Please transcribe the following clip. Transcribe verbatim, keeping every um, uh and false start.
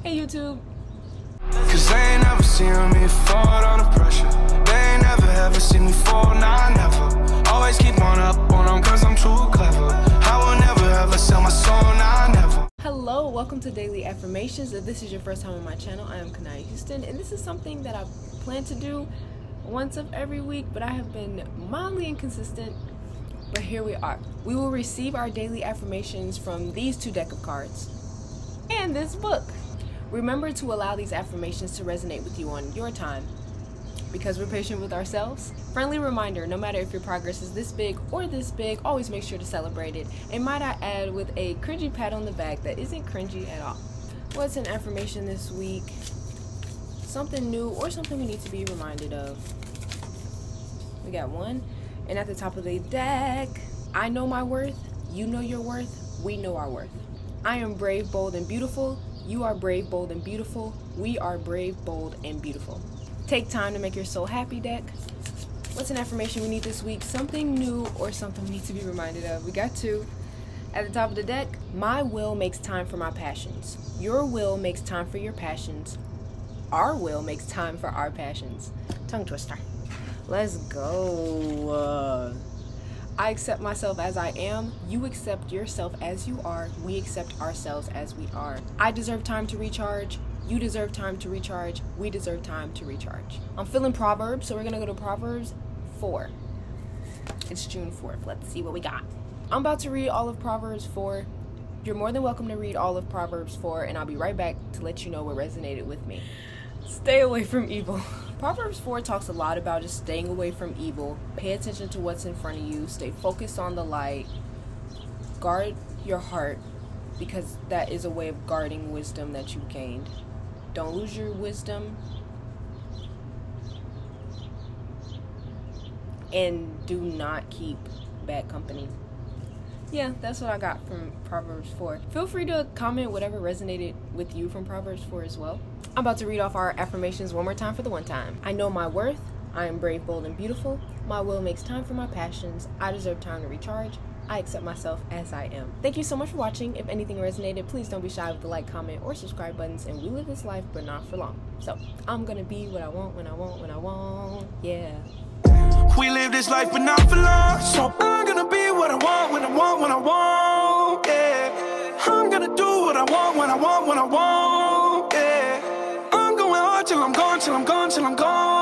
Hey YouTube. Cause they ain't never seen me fall under pressure. They ain't never ever seen me fall, nah, never. Always keep on up on them cause I'm too clever. I will never ever sell my soul, nah, never. Hello, welcome to Daily Affirmations. If this is your first time on my channel, I am Kanaya Houston, and this is something that I plan to do once of every week, but I have been mildly inconsistent. But here we are. We will receive our daily affirmations from these two deck of cards and this book. Remember to allow these affirmations to resonate with you on your time, because we're patient with ourselves. Friendly reminder, no matter if your progress is this big or this big, always make sure to celebrate it. And might I add, with a cringy pat on the back that isn't cringy at all. What's an affirmation this week? Something new or something we need to be reminded of. We got one. And at the top of the deck, I know my worth, you know your worth, we know our worth. I am brave, bold, and beautiful. You are brave, bold, and beautiful. We are brave, bold, and beautiful. Take time to make your soul happy, deck. What's an affirmation we need this week? Something new or something we need to be reminded of. We got two. At the top of the deck, my will makes time for my passions. Your will makes time for your passions. Our will makes time for our passions. Tongue twister. Let's go. Uh, I accept myself as I am. You accept yourself as you are. We accept ourselves as we are. I deserve time to recharge. You deserve time to recharge. We deserve time to recharge. I'm feeling Proverbs, so we're gonna go to Proverbs four. It's June fourth. Let's see what we got. I'm about to read all of Proverbs four. You're more than welcome to read all of Proverbs four, and I'll be right back to let you know what resonated with me. Stay away from evil. Proverbs four talks a lot about just staying away from evil. Pay attention to what's in front of you. Stay focused on the light. Guard your heart, because that is a way of guarding wisdom that you've gained. Don't lose your wisdom. And do not keep bad company. Yeah, that's what I got from Proverbs four. Feel free to comment whatever resonated with you from Proverbs four as well. I'm about to read off our affirmations one more time for the one time. I know my worth. I am brave, bold, and beautiful. My will makes time for my passions. I deserve time to recharge. I accept myself as I am. Thank you so much for watching. If anything resonated, please don't be shy with the like, comment, or subscribe buttons. And we live this life, but not for long. So I'm gonna be what I want, when I want, when I want. Yeah. We live this life, but not for long. So I'm gonna be what I want, when I want, when I want. Yeah. I'm gonna do what I want, when I want, when I want. Yeah. I'm going hard till I'm gone, till I'm gone, till I'm gone.